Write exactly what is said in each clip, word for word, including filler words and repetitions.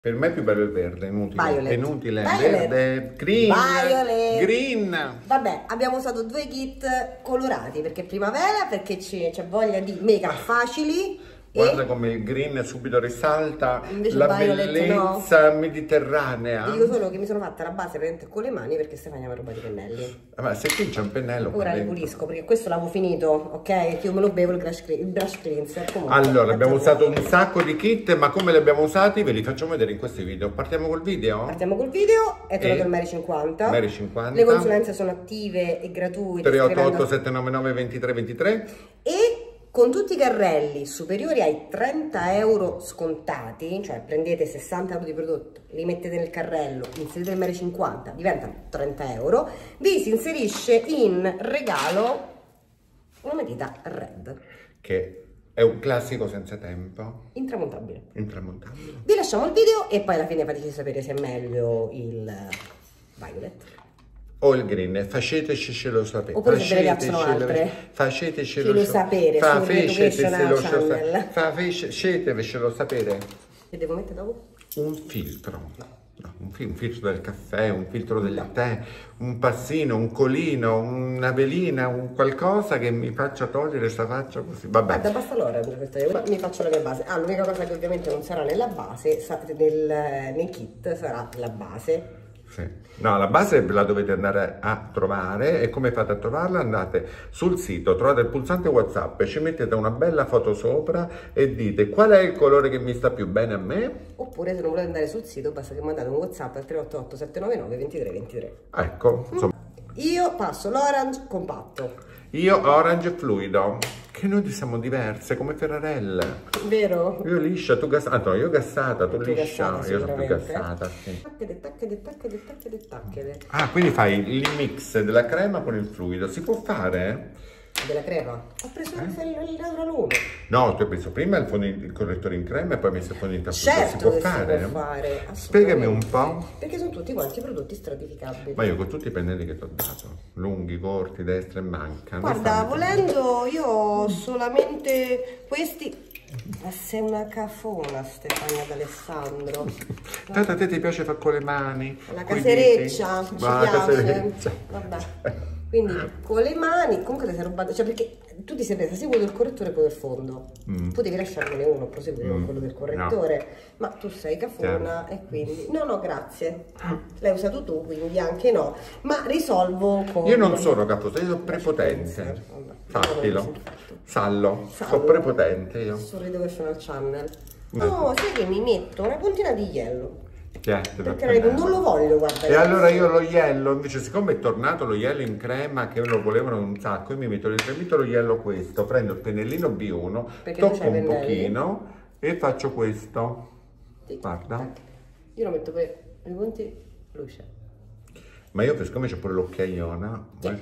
Per me è più bello il verde, inutile. Violet. È inutile. Violet. Verde, green. Violet. Green. Vabbè, abbiamo usato due kit colorati perché è primavera, perché c'è voglia di make-up facili. Guarda e come il green subito risalta invece la Violet bellezza no. mediterranea. Ti dico solo che mi sono fatta la base veramente con le mani perché Stefania mi ha rubato i pennelli. Ma se qui c'è un pennello. Ora li pulisco perché questo l'avevo finito, ok? Che io me lo bevo il brush, il brush cleanser. Comunque, allora, abbiamo usato un sacco di kit, ma come li abbiamo usati ve li facciamo vedere in questi video. Partiamo col video? Partiamo col video, è tornato il Mary cinquanta. Mary cinquanta. Le consulenze sono attive e gratuite. tre otto otto sette nove nove due tre due tre. E con tutti i carrelli superiori ai trenta euro scontati, cioè prendete sessanta euro di prodotto, li mettete nel carrello, inserite il Mary cinquanta, diventano trenta euro, vi si inserisce in regalo una matita Red. Che è un classico senza tempo. Intramontabile. Intramontabile. Vi lasciamo il video e poi alla fine fateci sapere se è meglio il Violet o il green, facetecelo sapere. Oppure se ve ne piacciono altre. Facetecelo sapere. Fa Educational Channel. Facetecelo sapere. Che devo mettere dopo? Un filtro. No, un, fil un filtro del caffè, un filtro del no. tè, un passino, un colino, una velina, un qualcosa che mi faccia togliere questa faccia così. Vabbè. Guarda, basta l'orange questa io. Mi faccio la mia base. Ah, l'unica cosa che ovviamente non sarà nella base, nel, nel kit, sarà la base. Sì. No, la base la dovete andare a trovare. E come fate a trovarla? Andate sul sito, trovate il pulsante WhatsApp, ci mettete una bella foto sopra e dite qual è il colore che mi sta più bene a me. Oppure se non volete andare sul sito basta che mandate un WhatsApp al tre otto otto sette nove nove due tre due tre. Ecco, insomma. Io passo l'orange compatto. Io orange fluido. Che noi siamo diverse come Ferrarelle. Vero? Io liscia, tu gassata. Ah, no, io gassata, tu, tu liscia. Gassata, io sono più gassata. Sì. Tacchede, tacchede, tacchede, tacchede, tacchede. Ah, quindi fai il mix della crema con il fluido. Si può fare? Della crema? Ho preso eh? il Neuro. No, tu hai preso prima il, fondo, il correttore in crema e poi hai messo il fondente a certo si può che fare? Si può fare. Spiegami un po'. Perché sono tutti quanti prodotti stratificabili. Ma io con tutti i pennelli che ti ho dato, lunghi, corti, destra e manca. Guarda, volendo io ho solamente questi. Ma sei una cafona, Stefania D'Alessandro. Tanto a te ti piace fare con le mani. La casereccia, ci Ma piace. Casereccia. Vabbè. Quindi con le mani, comunque ti sei rubato, cioè perché tu ti sei presa sia quello del correttore che quello del fondo. Mm. Potevi lasciarmene uno, proseguire mm. con quello del correttore, no. Ma tu sei cafona sì. E quindi no, no, grazie. L'hai usato tu, quindi anche no. Ma risolvo con. Io non sono cafosa, io sono prepotente. Fattilo. Sallo. Sallo. Sono prepotente io. Sorrido Educational Channel. No, sai che mi metto una puntina di yellow. Certo, perché non lo voglio guardare. E allora io lo yellow, invece siccome è tornato lo yellow in crema che lo volevano un sacco, io mi metto dentro lo yellow questo, prendo il pennellino B uno, perché tocco un pochino e faccio questo. Sì. Guarda. Io lo metto per i punti luce. Ma io siccome c'ho pure l'occhiaiona. Sì.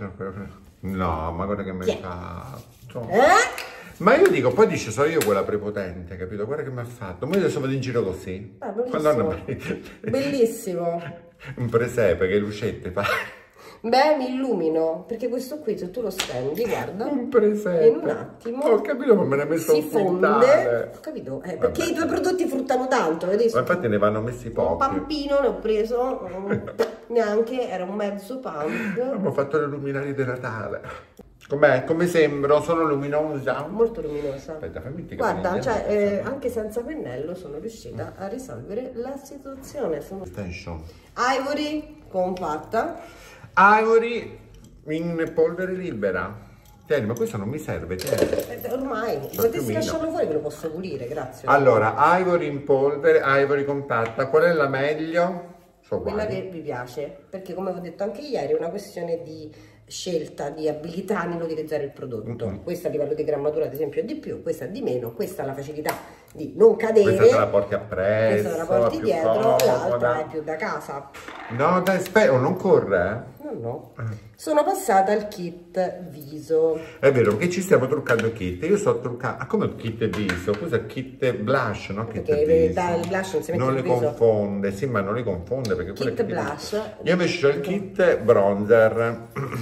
No, ma guarda che mi hai fatto. Eh? Ma io dico, poi dice, sono io quella prepotente, capito? Guarda che mi ha fatto. Ma io adesso vado in giro così. Ah, bellissimo. Bellissimo. Un presepe, che lucette fa. Beh, mi illumino, perché questo qui, se tu lo stendi, guarda. Un presepe. In un attimo. Ho capito, ma me ne ha messo si un fonde. Ho capito, eh, perché Vabbè. I tuoi prodotti fruttano tanto, vedi? Ma infatti ne vanno messi pochi. Un pampino ne ho preso, neanche, era un mezzo pump. Abbiamo fatto le luminari di Natale. Com'è? Come sembro? Sono luminosa? Molto luminosa. Aspetta, fammi ti guarda, cioè, eh, anche senza pennello sono riuscita a risolvere la situazione. Sono... Extension. Ivory compatta. Ivory in polvere libera. Tieni, ma questo non mi serve, tieni. Eh, ormai, potessi lasciarlo fuori che lo posso pulire, grazie. Allora, Ivory in polvere, Ivory compatta. Qual è la meglio? So quella che vi piace, perché come ho detto anche ieri è una questione di scelta, di abilità nell'utilizzare il prodotto. Mm-hmm. Questa a livello di grammatura ad esempio è di più, questa di meno, questa ha la facilità di non cadere, questa te la porti appresso, questa te la porti dietro, l'altra è più da casa. No dai, spero, non corre? Eh? No, no. Sono passata al kit viso. È vero, perché ci stiamo truccando il kit. Io sto truccando. Ah, come il kit viso? Questo è il kit blush, no? Kit perché viso. Il blush non si mette non il li viso. confonde, sì, ma non li confonde perché kit, kit blush. Io invece ho il kit bronzer.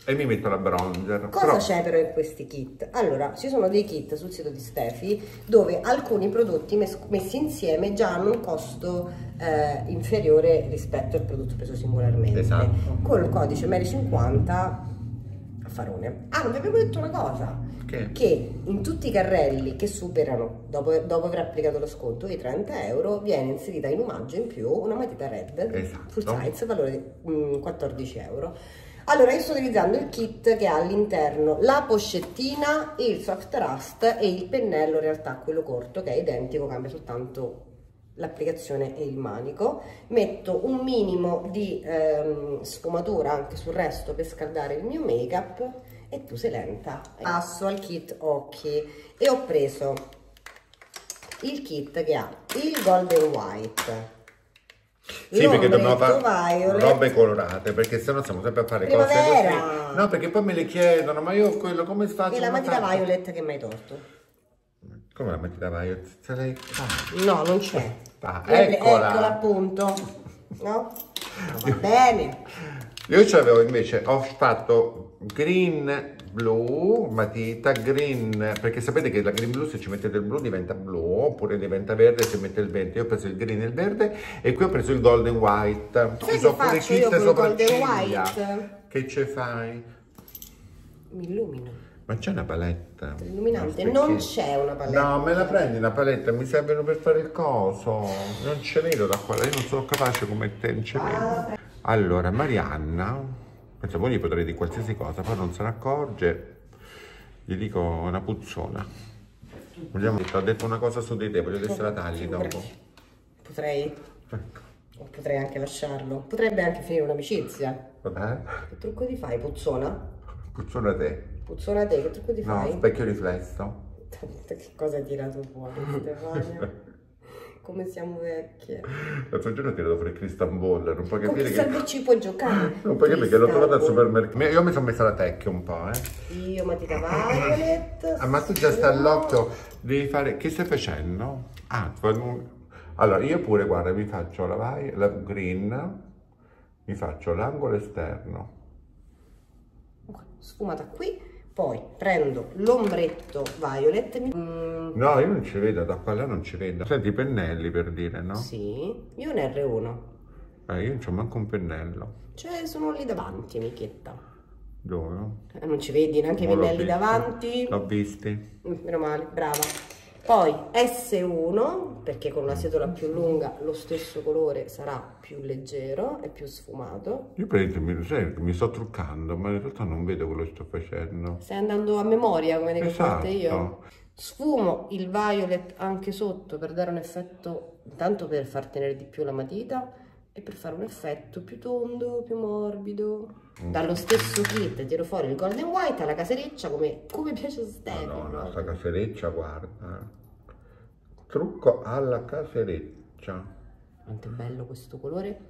E mi metto la bronzer. Cosa però... c'è però in questi kit? Allora, ci sono dei kit sul sito di Stefi dove alcuni prodotti mes messi insieme già hanno un costo eh, inferiore rispetto al prodotto preso singolarmente. Esatto. Con il codice Mary cinquanta affarone. Ah, non vi avevo detto una cosa. Che? Che in tutti i carrelli che superano, dopo, dopo aver applicato lo sconto, i trenta euro, viene inserita in omaggio in più una matita red, esatto, full size, valore di mm, quattordici euro. Allora, io sto utilizzando il kit che ha all'interno la pochettina, il soft rust e il pennello, in realtà quello corto, che è identico, cambia soltanto l'applicazione e il manico. Metto un minimo di ehm, sfumatura anche sul resto per scaldare il mio make up e tu sei lenta. Passo al kit occhi e ho preso il kit che ha il golden white, sì, perché dobbiamo fare robe colorate, perché sennò stiamo sempre a fare primavera. Cose così. No, perché poi me le chiedono, ma io quello come faccio? E la matita violet che mi hai torto? Come la matita violet? Se lei... ah. No, non c'è. Ah, eccola. Eccola appunto. No? Va bene. Io c'avevo invece, ho fatto green blu, matita green, perché sapete che la green blu se ci mettete il blu diventa blu, oppure diventa verde se mette il verde. Io ho preso il green e il verde e qui ho preso il golden white. Sai che faccio io con il golden white? Che ci fai? Mi illumino. Ma c'è una paletta? Illuminante? Non c'è una paletta. No, me la prendi una paletta, mi servono per fare il coso. Non ce vedo da qua, io non sono capace come te, non ce vedo. Ah, allora, Marianna, pensavo gli potrei dire qualsiasi cosa, poi non se ne accorge. Gli dico una puzzona. Vogliamo, ho detto una cosa su di te, voglio che se la tagli dopo. Potrei. O potrei anche lasciarlo. Potrebbe anche finire un'amicizia. Vabbè. Che trucco ti fai, puzzona? Puzzona te. Puzzona te, che trucco ti no, fai? No, specchio riflesso. Che cosa hai tirato fuori, Stefania? Come siamo vecchie. L'altro giorno ho tirato fuori Christian Ball, non puoi capire che... Come ci puoi giocare? Non puoi capire che l'ho trovato al supermercato. Io mi sono messa la tecchia un po', eh. Io matita violet. Ah, ma tu già stai all'occhio, devi fare... Che stai facendo? Ah, allora io pure, guarda, mi faccio la, la green, mi faccio l'angolo esterno. Sfumata qui, poi prendo l'ombretto violet. Mm. No, io non ci vedo, da qua là non ci vedo. Senti i pennelli per dire, no? Sì, io un R uno. Eh, io non c'ho manco un pennello. Cioè, sono lì davanti, amichetta. Dove? Eh, non ci vedi neanche i pennelli davanti? L'ho visti. Mm, meno male, brava. Poi S uno, perché con una setola più lunga lo stesso colore sarà più leggero e più sfumato. Io per mi, sai, mi sto truccando, ma in realtà non vedo quello che sto facendo. Stai andando a memoria, come dico esatto. io. Sfumo il violet anche sotto per dare un effetto, intanto per far tenere di più la matita e per fare un effetto più tondo, più morbido. Mm. Dallo stesso kit tiro fuori il golden white alla casereccia, come, come piace a Stefano. No, no, sta casereccia, guarda. Trucco alla casereccia. Quanto è bello questo colore.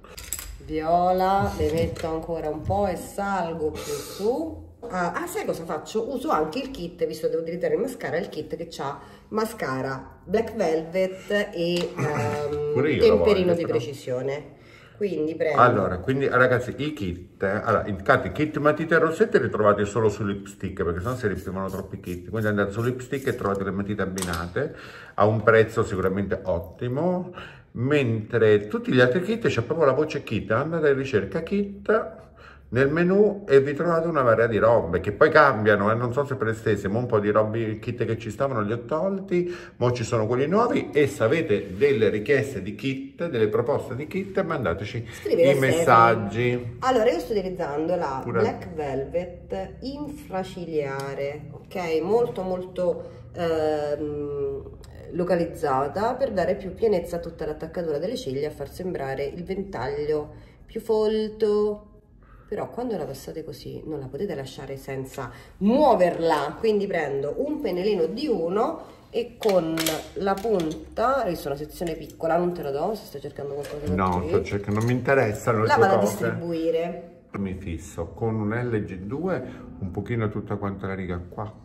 Viola, le metto ancora un po' e salgo più su. Ah, ah, sai cosa faccio? Uso anche il kit, visto che devo utilizzare il mascara, il kit che ha mascara Black Velvet e um, temperino di precisione. Quindi prendo. Allora, quindi ragazzi, i kit, allora, i kit matite rossette li trovate solo su lipstick, perché sennò si riempivano troppi kit. Quindi andate su lipstick e trovate le matite abbinate a un prezzo sicuramente ottimo. Mentre tutti gli altri kit c'è proprio la voce kit, andate in ricerca kit nel menu e vi trovate una marea di robe che poi cambiano e eh, non sono sempre le stesse. Ma un po' di robe, kit che ci stavano li ho tolti, ma ci sono quelli nuovi. E se avete delle richieste di kit, delle proposte di kit, mandateci i messaggi. Allora, io sto utilizzando la Pure. Black Velvet infraciliare, ok, molto molto ehm, localizzata per dare più pienezza a tutta l'attaccatura delle ciglia e far sembrare il ventaglio più folto. Però quando la passate così non la potete lasciare senza muoverla, quindi prendo un pennellino di uno e con la punta, visto una sezione piccola, non te la do se stai cercando qualcosa. No, sto cercando, non mi interessano le la tue vado cose. a distribuire. Mi fisso con un L G due un pochino tutta quanta la riga qua.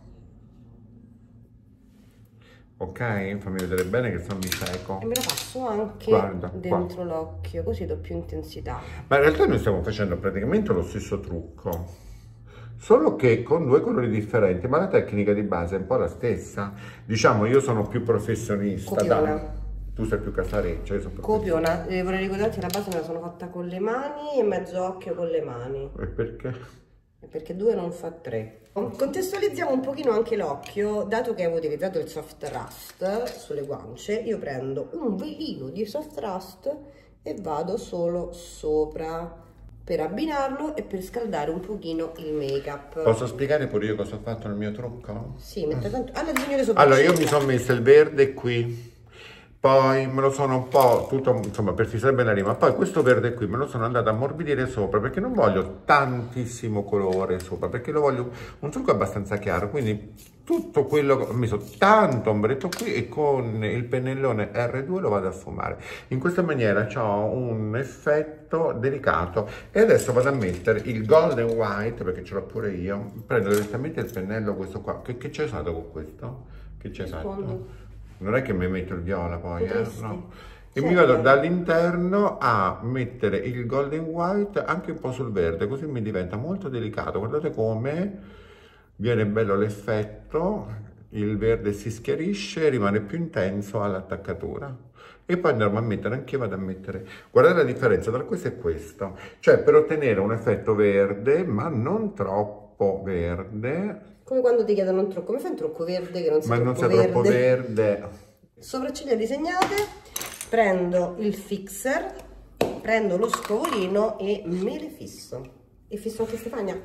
Ok, fammi vedere bene che se no mi seco. E me la passo anche Guarda, dentro l'occhio, così do più intensità. Ma in realtà noi stiamo facendo praticamente lo stesso trucco. solo che con due colori differenti, ma la tecnica di base è un po' la stessa. Diciamo, io sono più professionista, da... tu sei più casareccia, io sono copiona. Eh, vorrei ricordarti, la base me la sono fatta con le mani e mezzo occhio con le mani. E perché? Perché due non fa tre. Contestualizziamo un pochino anche l'occhio, dato che avevo utilizzato il soft rust sulle guance, io prendo un velino di soft rust e vado solo sopra per abbinarlo e per scaldare un pochino il make up. Posso spiegare pure io cosa ho fatto nel mio trucco? Sì, mette tanto... Ah, disegno le sopra. Allora, io mi sono messo il verde qui, poi me lo sono un po' tutto, insomma, per fissare bene la rima, poi questo verde qui me lo sono andato a ammorbidire sopra, perché non voglio tantissimo colore sopra, perché lo voglio un trucco abbastanza chiaro, quindi tutto quello, ho messo tanto ombretto qui e con il pennellone R due lo vado a sfumare. In questa maniera ho un effetto delicato e adesso vado a mettere il golden white, perché ce l'ho pure io, prendo direttamente il pennello questo qua, che, che c'è stato con questo? Che c'è stato? Non è che mi metto il viola poi, eh? No. E mi vado dall'interno a mettere il golden white anche un po' sul verde, così mi diventa molto delicato. Guardate come viene bello l'effetto, il verde si schiarisce, rimane più intenso all'attaccatura. E poi andremo a mettere, anche io vado a mettere, guardate la differenza tra questo e questo, cioè per ottenere un effetto verde, ma non troppo verde. Come quando ti chiedono un trucco, come fai un trucco verde che non sia ma troppo non sia verde? troppo verde. Sopracciglia disegnate, prendo il fixer, prendo lo scovolino e me le fisso. E fisso anche Stefania.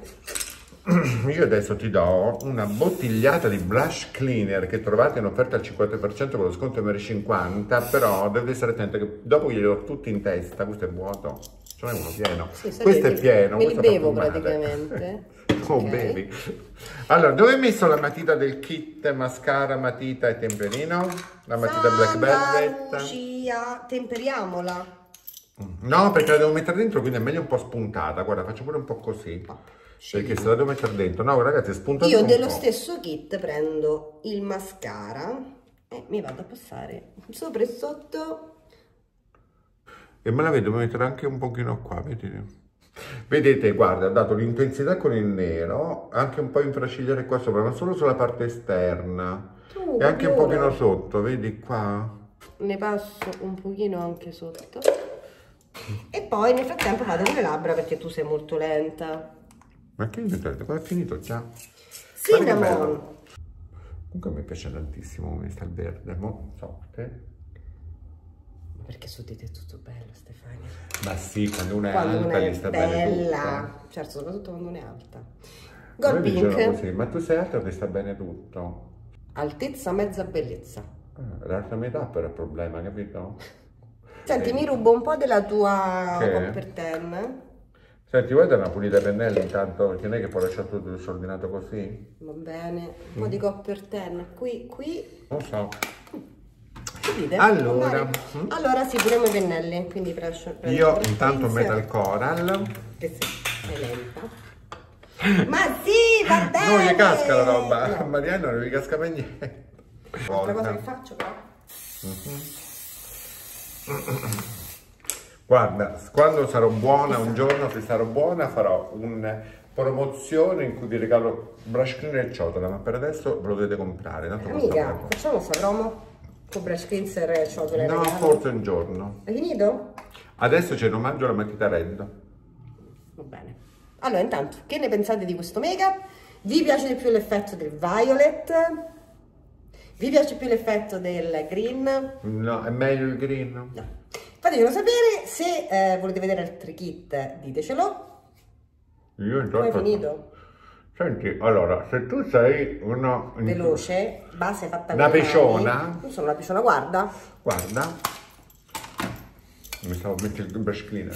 Io adesso ti do una bottigliata di blush cleaner che trovate in offerta al cinquanta per cento con lo sconto M R cinquanta, però dovete stare attenti che dopo glieli do tutti in testa. Questo è vuoto, ce n'è uno pieno. Sì, questo è pieno. Me li bevo praticamente. Oh, okay. Baby. Allora, dove hai messo la matita del kit mascara, matita e temperino? La matita Santa Black Velvet? Lucia, temperiamola. No, perché la devo mettere dentro, quindi è meglio un po' spuntata. Guarda, faccio pure un po' così. Oh, perché se la devo mettere dentro, no ragazzi, è spuntata. Io dello stesso kit prendo il mascara e mi vado a passare sopra e sotto. E me la vedo mettere anche un pochino qua, vedete? Vedete, guarda, ha dato l'intensità con il nero, anche un po' infracigliare qua sopra, ma solo sulla parte esterna. Uh, e anche un pochino sotto, vedi qua? Ne passo un pochino anche sotto. E poi nel frattempo vado con le labbra perché tu sei molto lenta. Ma che inventato? Qua è finito già? Cinnamon. Comunque mi piace tantissimo come sta il verde, mo so, te? Perché su di te è tutto bello, Stefania. Ma sì, quando una è quando alta una è gli sta bella. bene tutto. Certo, soprattutto quando una è alta. Gold Pink. Così, ma tu sei alta che sta bene tutto. Altezza, mezza bellezza. Ah, l'alta metà però è il problema, capito? Senti, eh. mi rubo un po' della tua Copper Ten. Senti, vuoi dare una pulita ai pennelli intanto? Perché non è che puoi lasciare tutto disordinato così? Va bene. Un mm. po' di Copper Ten. Qui, qui. Non so. Capite? Allora, mm? allora sì, pure i pennelli, quindi prendo, prendo io intanto Metal Coral. Che sei lenta. Ma sì, va bene! Non gli casca la roba, no. Mariano non gli casca per niente. Altra cosa che faccio però. Mm-hmm. Guarda, quando sarò buona, un giorno se sarò buona farò una promozione in cui vi regalo brush cleaner e ciotola, ma per adesso ve lo dovete comprare. Amica, facciamo questa promo? Con brush cleanser e ciotola? No, forse un giorno. Hai finito? Adesso c'è un omaggio alla matita red. Va bene. Allora, intanto, che ne pensate di questo make-up? Vi piace di più l'effetto del violet? Vi piace più l'effetto del green? No, è meglio il green. No. Fatecelo sapere, se eh, volete vedere altri kit ditecelo. Io intanto... Come hai finito? Senti, allora, se tu sei una... veloce, base fatta una peciona. Io sono una peciona, guarda. Guarda. Mi stavo mettendo il brush cleaner.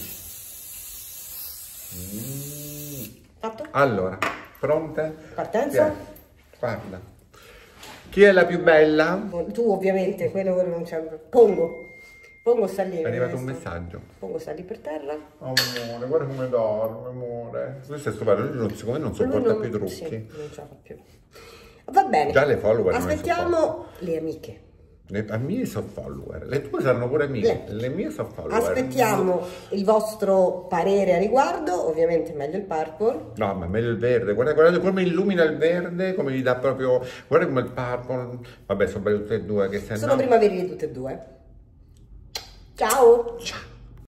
Mm. Fatto? Allora, pronte? Partenza? Sì. Guarda. Chi è la più bella? Tu ovviamente, quello che non c'è... Pongo. Pongo sta lì. È arrivato un messaggio. Pongo sta lì per terra. Oh, amore, guarda come dorme, amore. Questo è stupendo, lui non, siccome non sopporta non, più i trucchi. Sì, non ce la fa più. Va bene. Già le follower aspettiamo le amiche. Le a mie sono follower, le tue saranno pure mie, le, le mie sono follower. Aspettiamo il vostro parere a riguardo, ovviamente meglio il purple. No, ma meglio il verde, guardate, guardate come illumina il verde, come gli dà proprio, guarda come il purple, vabbè sono belli tutti e due. Che se sono no... primaverili tutte e due. Ciao! Ciao!